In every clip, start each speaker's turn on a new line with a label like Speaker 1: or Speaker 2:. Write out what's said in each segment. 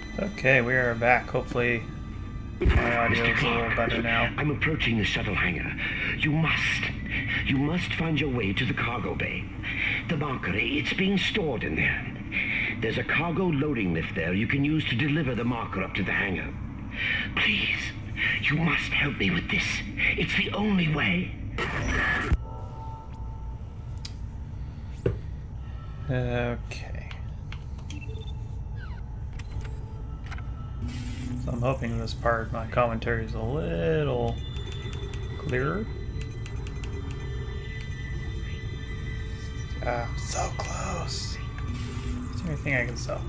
Speaker 1: Okay, we are back. Hopefully my audio is a little better now.
Speaker 2: I'm approaching the shuttle hangar. You must find your way to the cargo bay. The marker, it's being stored in there. There's a cargo loading lift there you can use to deliver the marker up to the hangar. Please, you must help me with this. It's the only way.
Speaker 1: Okay. So I'm hoping this part, my commentary is a little clearer. Ah, so close. Is there anything I can sell?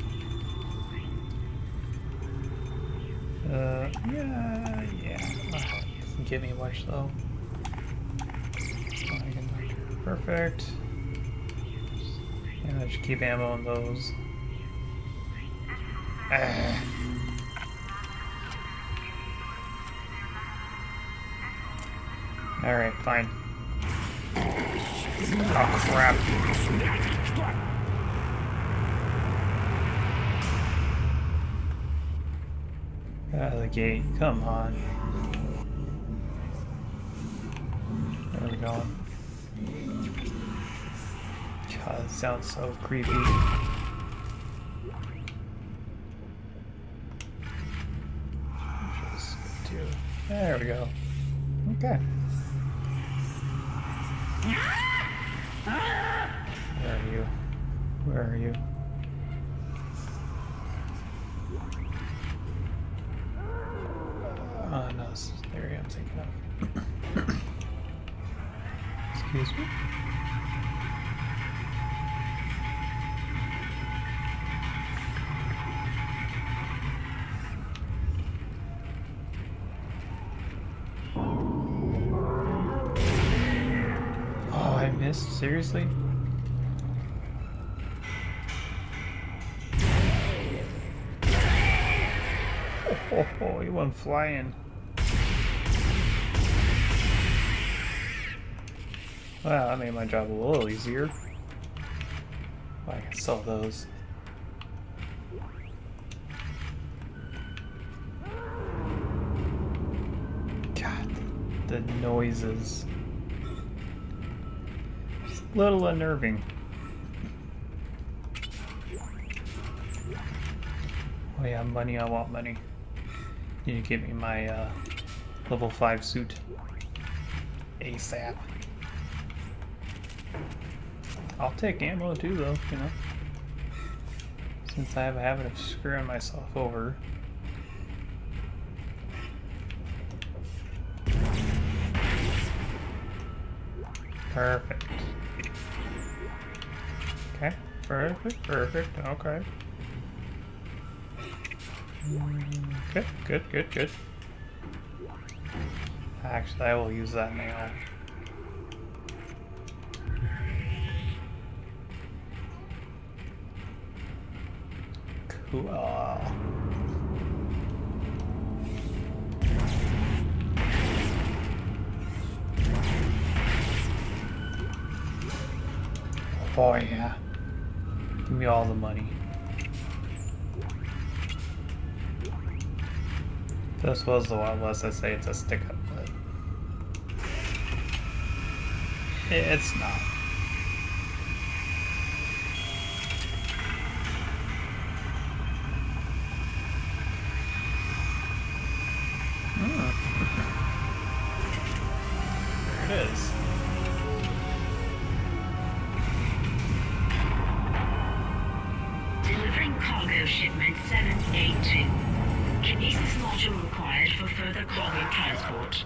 Speaker 1: Yeah. Doesn't give me much though. Perfect. And I should keep ammo on those. Alright, fine. Oh crap. Out of the gate, come on. Where are we going? God, it sounds so creepy. There we go. Okay. Where are you? Where are you? Oh no, this is the area I'm thinking of. Excuse me? Oh, I missed? Seriously? Oh, he went flying. Well, that made my job a little easier. Oh, I can sell those. God, the noises. It's a little unnerving. Oh yeah, money, I want money. You need to give me my level 5 suit ASAP. I'll take ammo too though, you know. Since I have a habit of screwing myself over. Perfect. Okay, perfect, okay. Good. Actually, I will use that now. Cool. Oh yeah. Give me all the money. This was the Wild West. I say it's a stick-up, but it's not. There it is.
Speaker 3: Delivering cargo shipment 782. Kinesis module required for further cargo transport.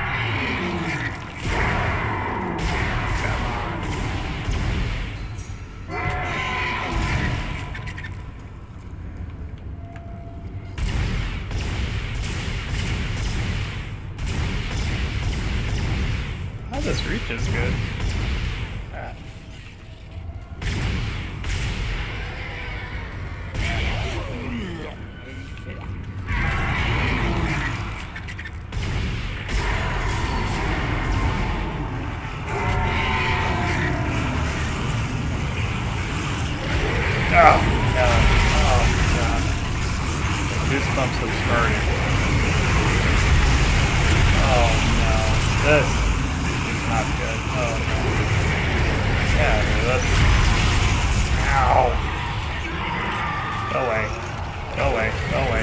Speaker 1: Oh, this reach is good. Oh, no. Oh, God. Goosebumps have started. Oh no. This is not good. Oh no. Yeah, that's... Ow! Go away. Go away. Go away.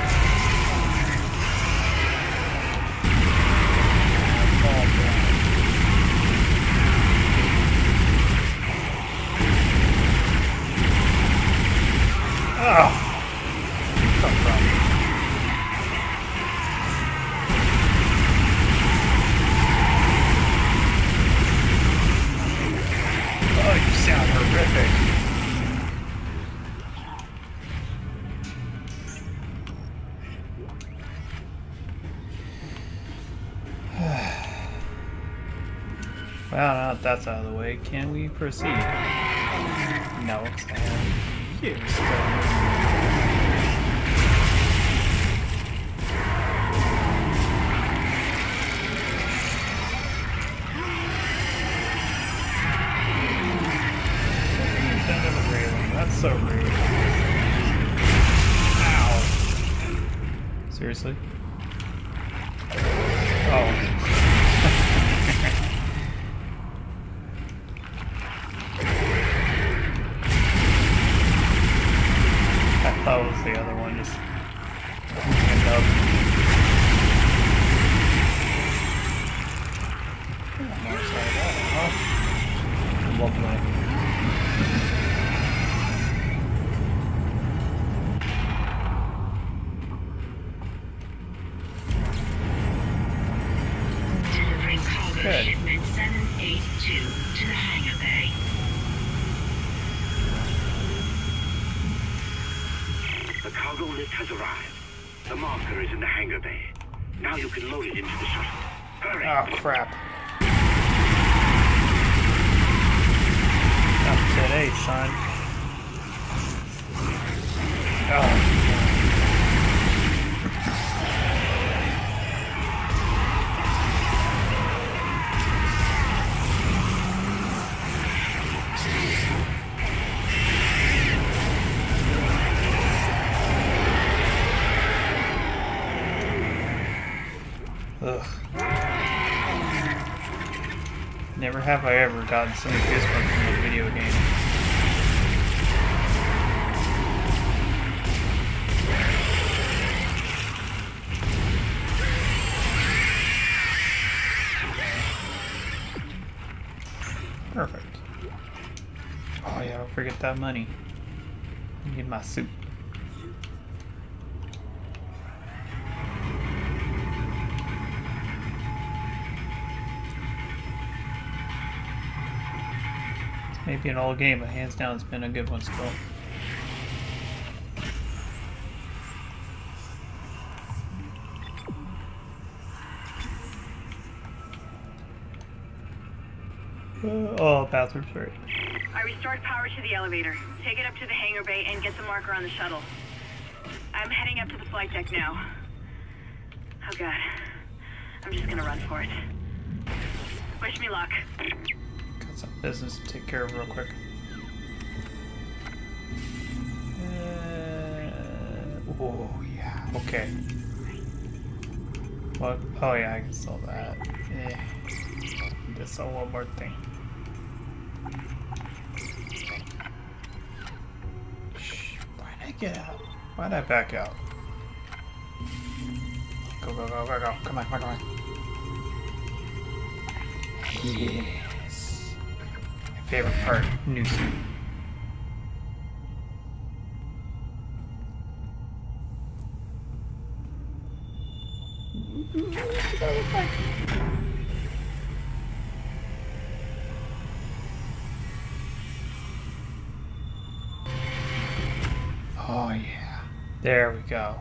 Speaker 1: Oh! Where'd you come from? Oh, you sound horrific. Well, now that that's out of the way, can we proceed? No, it's not. You That's so rude. Ow. Seriously? Oh. I thought it was the other one, just end up. I'm not sorry about it, huh? Lovely.
Speaker 3: Delivering cargo
Speaker 1: Good.
Speaker 3: shipment 782 to the hangar bay.
Speaker 2: The cargo lift has arrived. The marker is in the hangar bay. Now you can load it into the shuttle. Hurry!
Speaker 1: Oh, crap. Not today, son. Oh. Ugh. Never have I ever gotten so many goosebumps from a video game. Perfect. Oh yeah, don't forget that money. I need my suit. Maybe an old game, but hands down it's been a good one still. Oh, bathroom's right.
Speaker 4: I restored power to the elevator. Take it up to the hangar bay and get the marker on the shuttle. I'm heading up to the flight deck now. Oh god. I'm just gonna run for it. Wish me luck.
Speaker 1: Got some business to take care of real quick. Oh yeah, okay. What? Oh yeah, I can sell that. Just sell one more thing. Shh, why'd I get out? Why'd I back out? Go, go, go, go, go. Come on, come on, come on. Yes. My favorite part, new suit. Oh yeah, there we go.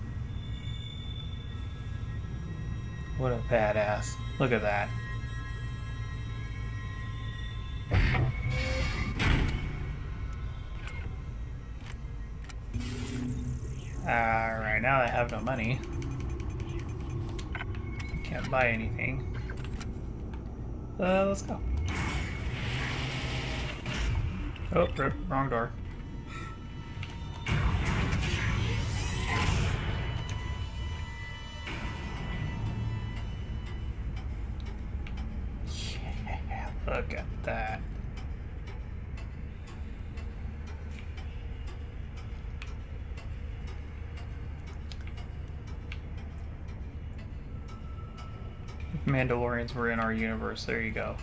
Speaker 1: What a badass. Look at that. Alright, now I have no money. Can't buy anything. Let's go. Oh, rip, wrong door. Look at that. If Mandalorians were in our universe, there you go.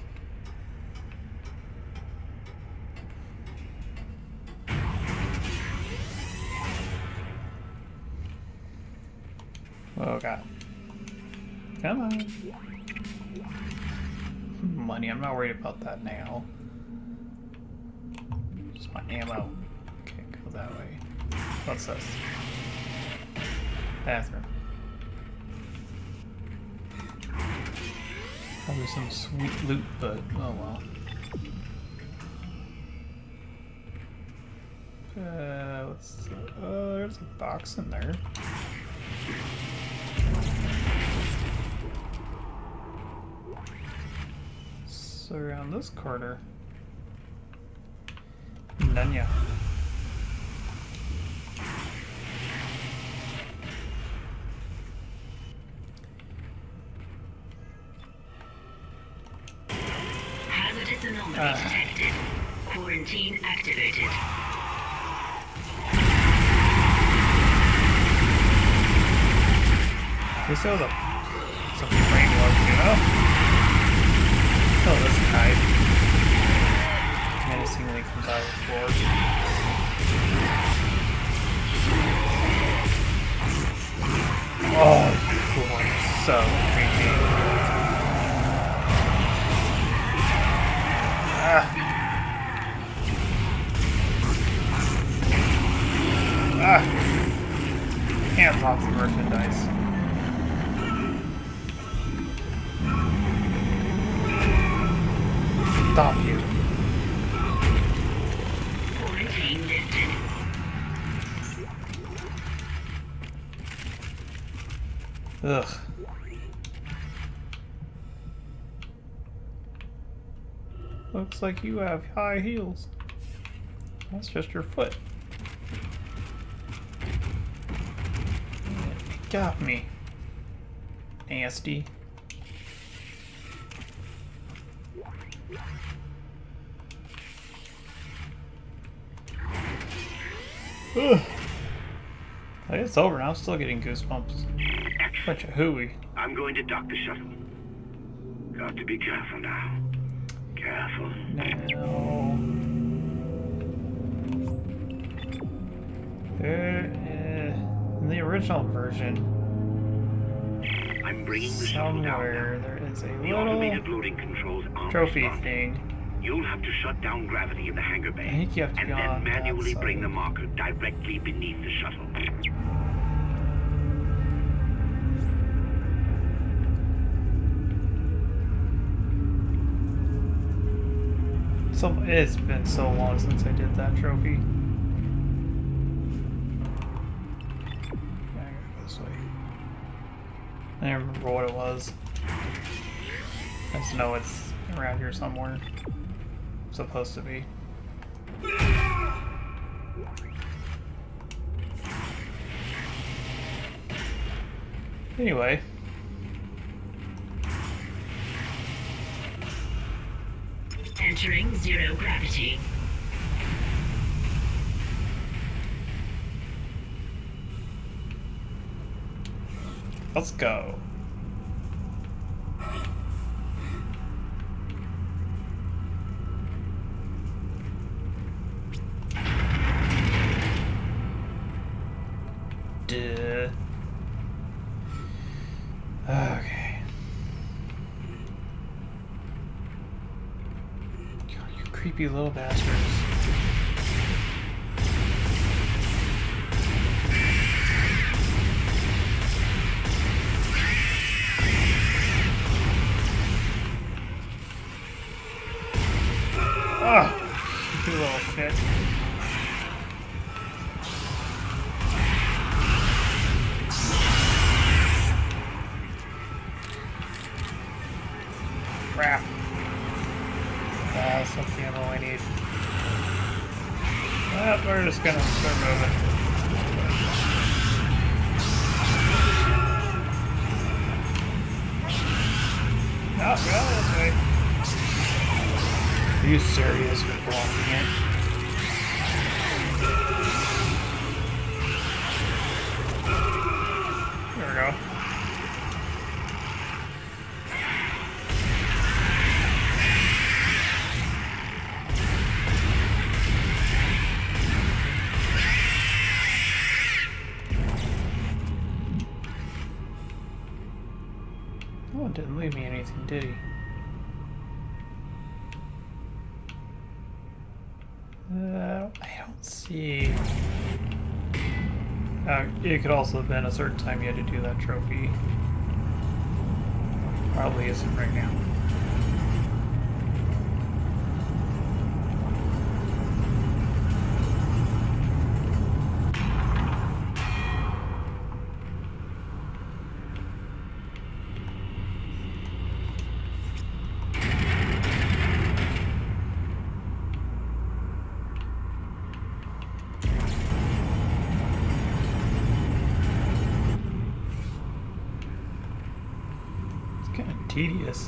Speaker 1: Oh god. Come on. Money, I'm not worried about that now. Just my ammo. Okay, go that way. What's this? Bathroom. Probably some sweet loot, but oh well. There's a box in there. So around this corner. Nanya.
Speaker 3: Hazardous anomaly detected. Quarantine activated.
Speaker 1: This is a framework, you know? Oh, this guy menacingly comes out of the floor. Oh, boy, so creepy. Hands off the merchandise. Stop you.
Speaker 3: Quarantine lifted.
Speaker 1: Ugh. Looks like you have high heels. That's just your foot. It got me. Nasty. Ugh. It's over now. I'm still getting goosebumps. Bunch of hooey.
Speaker 2: I'm going to dock the shuttle. Got to be careful now. Careful.
Speaker 1: No. In the original version,
Speaker 2: I'm bringing the shuttle down
Speaker 1: somewhere
Speaker 2: now.
Speaker 1: there is a
Speaker 2: The
Speaker 1: little
Speaker 2: automated loading controls aren't
Speaker 1: trophy
Speaker 2: responding.
Speaker 1: thing.
Speaker 2: You'll have to shut down gravity in the hangar bay.
Speaker 1: I think you have to
Speaker 2: and
Speaker 1: go
Speaker 2: then
Speaker 1: on that
Speaker 2: manually bring
Speaker 1: side.
Speaker 2: the marker directly beneath the shuttle.
Speaker 1: It's been so long since I did that trophy. Yeah, I gotta go this way. I don't remember what it was. I just know it's around here somewhere. It's supposed to be. Anyway.
Speaker 3: Entering zero gravity.
Speaker 1: Let's go. Duh. Okay. God, you creepy little bastards. Ah, you little shit. Crap. That's not the ammo I need. Well, we're just gonna start moving. No, go this way. Are you serious with blocking it? There we go. Oh, it didn't leave me anything, did he? I don't see... it could also have been a certain time you had to do that trophy. Probably isn't right now. Kind of tedious.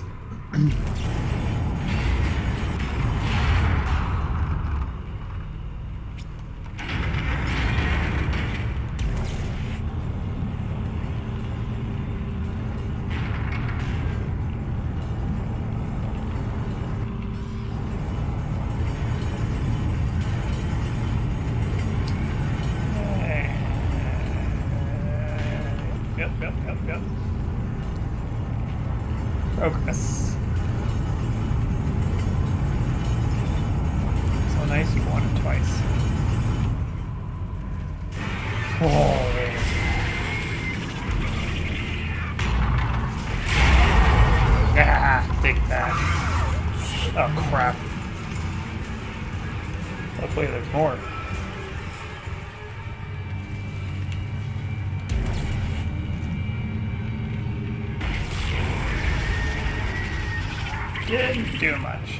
Speaker 1: Yep. Progress. So nice you won it twice. Oh, yeah. Ah, take that. Oh, crap. Hopefully there's more. Didn't do much.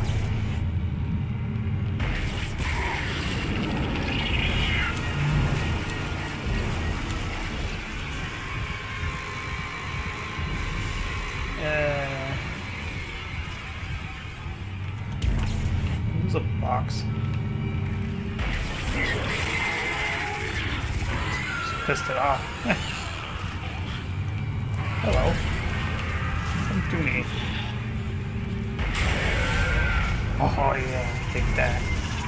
Speaker 1: There's a box. Just pissed it off. Hello. Come to me. Oh yeah, take that.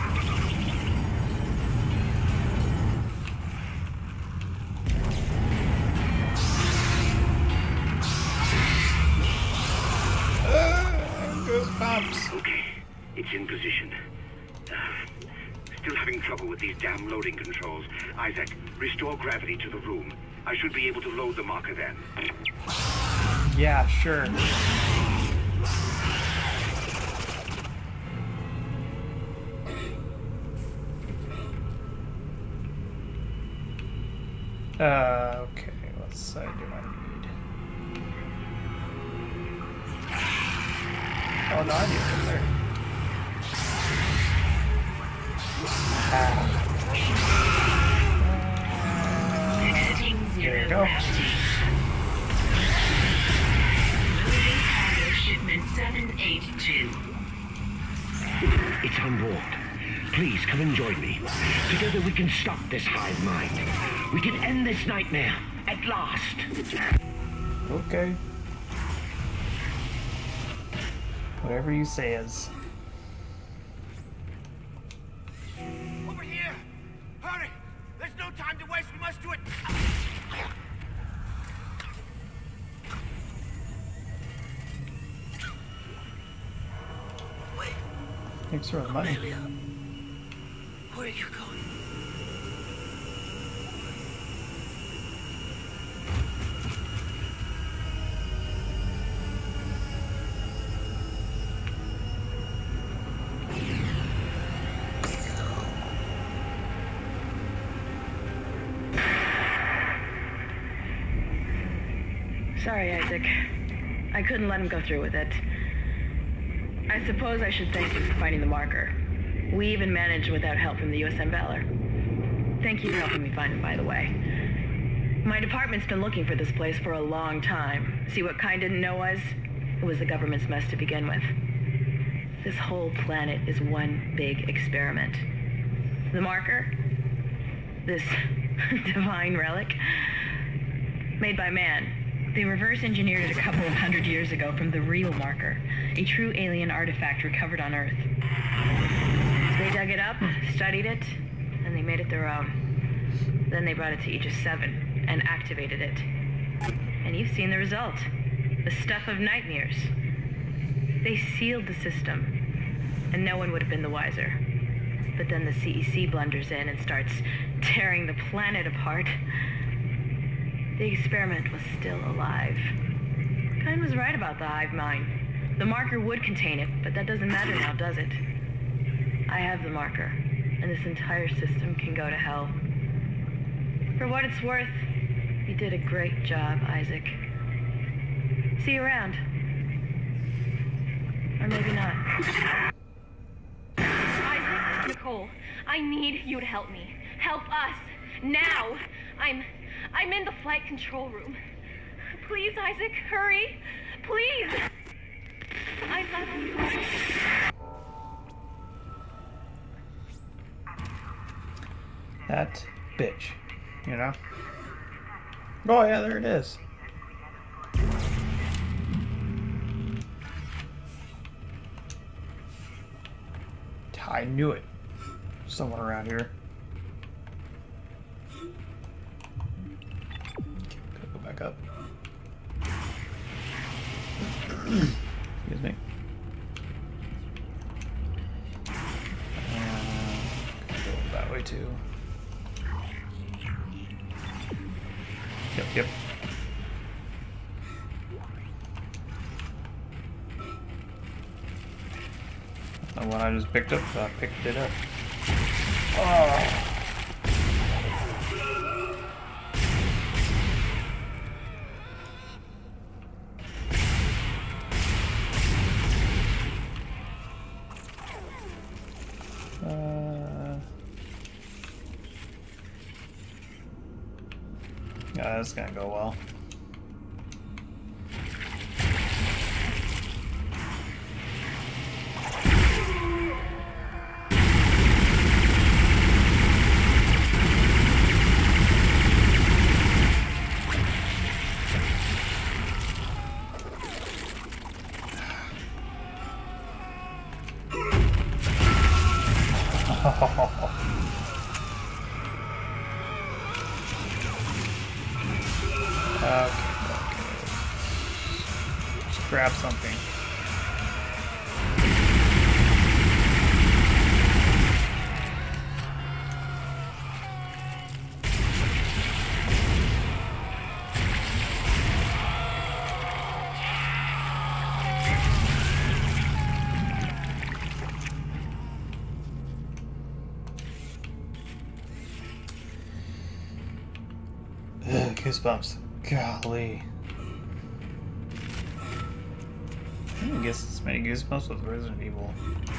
Speaker 1: Goosebumps.
Speaker 2: Okay, it's in position. Still having trouble with these damn loading controls. Isaac, restore gravity to the room. I should be able to load the marker then.
Speaker 1: Yeah, sure. Okay, what side do I need? Oh, no, I need it there. There you go.
Speaker 3: Shipment 782.
Speaker 2: It's on board. Please come and join me. Together we can stop this hive mind. We can end this nightmare at last.
Speaker 1: Okay. Whatever you say is.
Speaker 5: Over here! Hurry! There's no time to waste. We must do it. Wait.
Speaker 1: Thanks for the money.
Speaker 5: Amelia. Where are you going?
Speaker 6: Sorry, Isaac. I couldn't let him go through with it. I suppose I should thank you for finding the marker. We even managed without help from the USM Valor. Thank you for helping me find it, by the way. My department's been looking for this place for a long time. See what kind didn't know us? It was the government's mess to begin with. This whole planet is one big experiment. The marker, this divine relic, made by man. They reverse engineered it a couple of hundred years ago from the real marker, a true alien artifact recovered on Earth. So they dug it up, studied it, and they made it their own. Then they brought it to Aegis 7 and activated it. And you've seen the result. The stuff of nightmares. They sealed the system, and no one would have been the wiser. But then the CEC blunders in and starts tearing the planet apart. The experiment was still alive. Kine was right about the hive mind. The marker would contain it, but that doesn't matter now, does it? I have the marker, and this entire system can go to hell. For what it's worth, you did a great job, Isaac. See you around. Or maybe not.
Speaker 7: Isaac, Nicole, I need you to help me. Help us. Now. I'm in the flight control room. Please, Isaac, hurry. Please. I love you.
Speaker 1: That bitch, you know? Oh yeah, there it is. I knew it. Someone around here. Gotta go back up. Excuse me. Go that way too. Yep. The one I just picked up, I picked it up. Oh. Yeah, that's gonna go well. Okay. Just grab something. Ugh, goosebumps. Golly. I didn't get as many goosebumps with Resident Evil.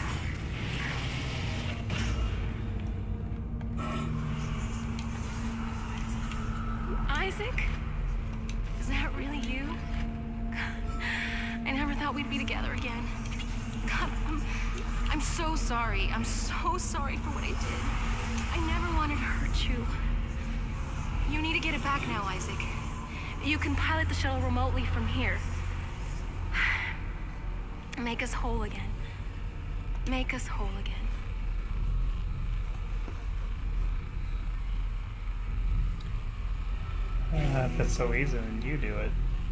Speaker 7: Isaac? Is that really you? I never thought we'd be together again. God, I'm so sorry. I'm so sorry for what I did. I never wanted to hurt you. You need to get it back now, Isaac. You can pilot the shuttle remotely from here. Make us whole again. Make us whole again.
Speaker 1: If it's so easy, then you do it.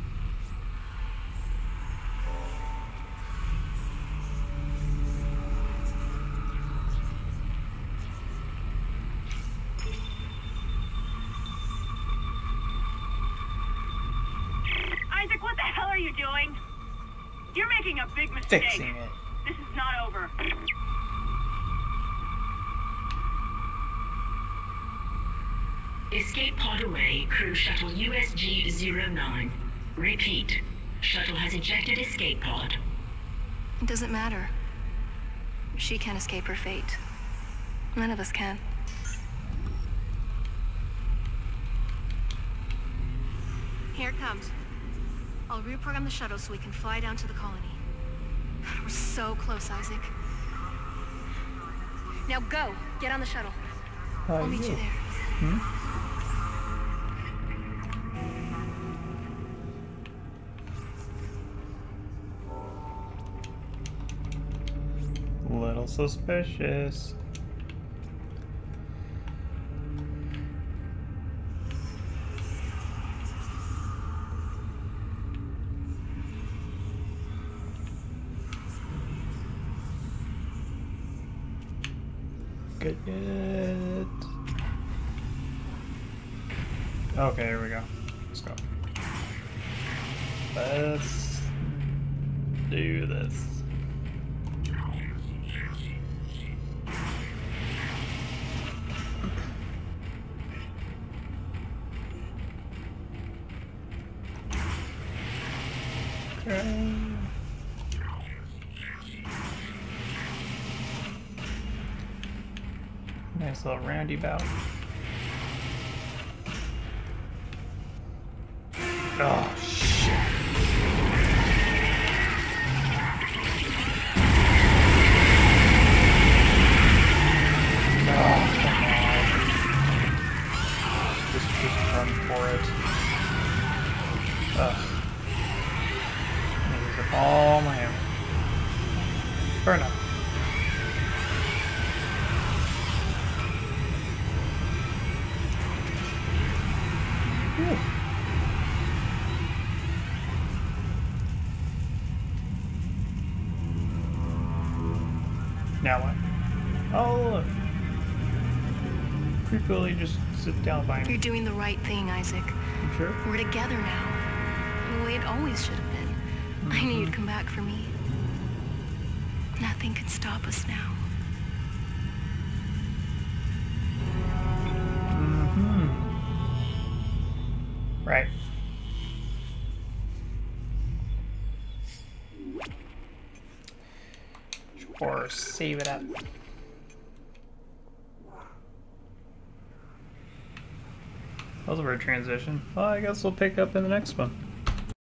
Speaker 4: Isaac, what the hell are you doing? You're making a big mistake.
Speaker 1: Fixing it.
Speaker 4: This is not over.
Speaker 3: Escape pod away, crew shuttle USG-09. Repeat. Shuttle has ejected escape pod.
Speaker 7: It doesn't matter. She can't escape her fate. None of us can. Here it comes. I'll reprogram the shuttle so we can fly down to the colony. God, we're so close, Isaac. Now go. Get on the shuttle. I'll meet you there.
Speaker 1: Little suspicious. Good. Okay, here we go. Let's go. Let's do this. Okay. Nice little roundabout. Oh, shit. Oh, come on. Just run for it. Ugh. Use up all my ammo. Fair enough. Whew. Now what? Oh, look. Creepily just sit down by me.
Speaker 7: You're doing the right thing, Isaac.
Speaker 1: You sure?
Speaker 7: We're together now. The way it always should have been. I knew you'd come back for me. Nothing can stop us now.
Speaker 1: Right. Or save it up. That was a weird transition. Well, I guess we'll pick up in the next one.